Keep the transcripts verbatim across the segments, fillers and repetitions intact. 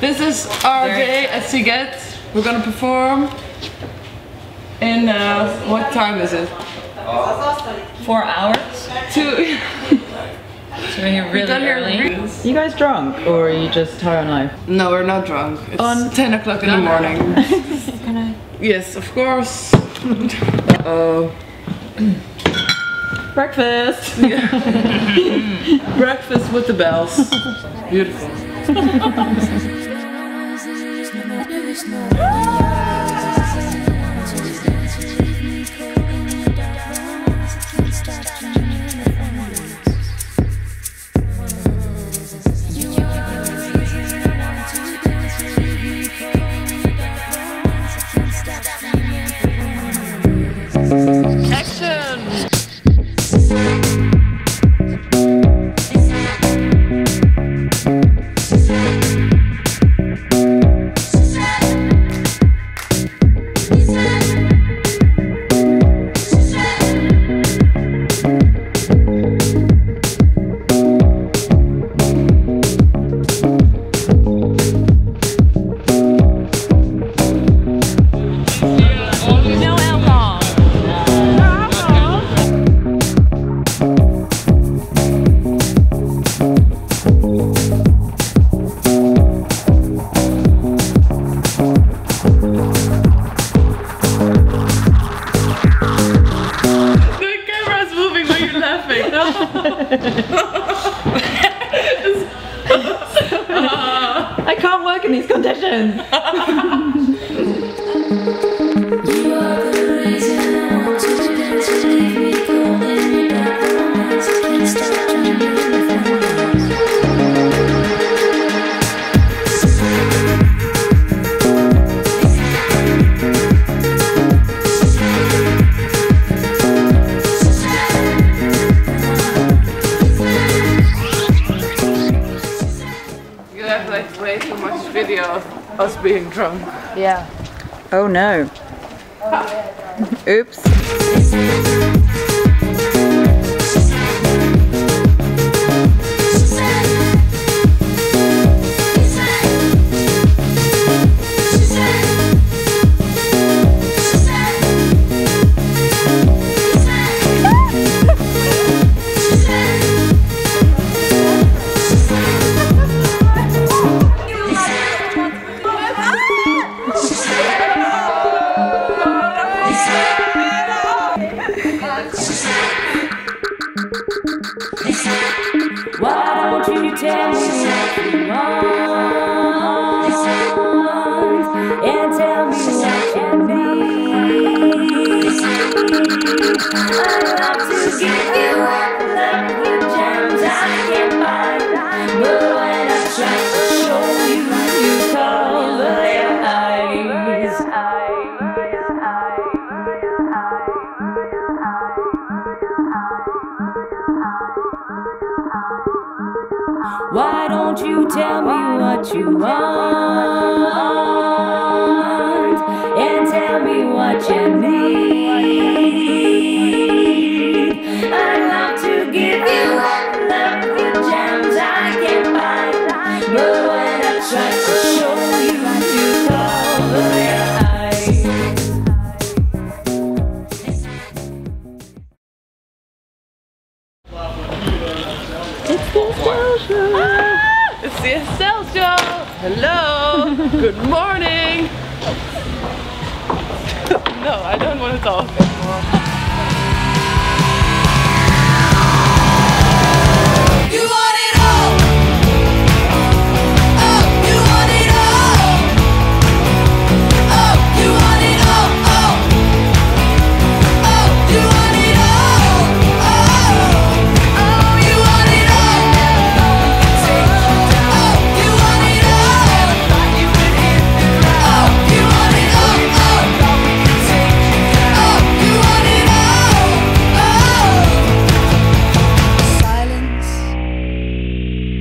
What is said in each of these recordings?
This is our day at Sziget. We're gonna perform in, uh, what time is it? Four hours? Two. So we're here really early. You guys drunk or are you just high on life? No, we're not drunk. It's on ten o'clock in the morning. Can I? Yes, of course. Uh-oh. Breakfast! Yeah. Breakfast with the bells. Beautiful. I can't work in these conditions. Like way too much video of us being drunk. Yeah. Oh no. Oops. Why don't you tell me what you want and tell me what you need? I'd love to give you all the gems I can find, but when I try to show you, you cover your eyes. Why don't you tell me what you want and tell me what you need? I'd love to give you all the gems I can find, but when I try to show you, you cover your eyes. It's the Estelle show! Hello! Good morning! No, I don't want to talk anymore. You want it all! Oh, you want it all! Oh, you want it all! Oh, oh, you want it all! Oh, oh, you want it all!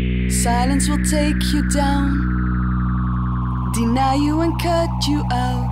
Silence will take you down, deny you and cut you out.